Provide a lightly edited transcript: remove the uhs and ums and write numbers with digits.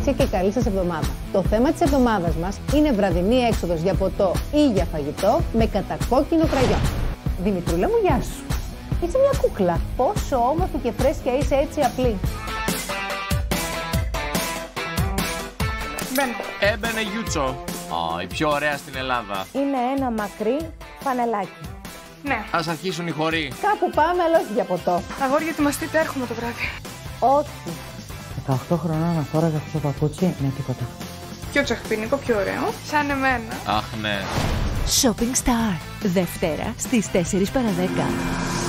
κορίτσια, και καλή σας εβδομάδα. Το θέμα της εβδομάδας μας είναι βραδινή έξοδος για ποτό ή για φαγητό με κατακόκκινο κραγιόν. Δημητρούλα μου, γεια σου. Είσαι μια κούκλα. Πόσο όμορφη και φρέσκια είσαι, έτσι απλή. Έμπαινε Γιούτσο. Η πιο ωραία στην Ελλάδα. Είναι ένα μακρύ φανελάκι. Ναι. Ας αρχίσουν οι χωροί. Κάπου πάμε, αλλά όχι για ποτό. Αγόρια, ετοιμαστείτε, έρχομαι το βράδυ. Όχι. 18 χρονών να φόραγα αυτό το παπούτσι με τίποτα. Πιο τσαχπίνικο, πιο ωραίο. Σαν εμένα. Αχ, ναι. Shopping Star. Δευτέρα στις 4 παρα 10.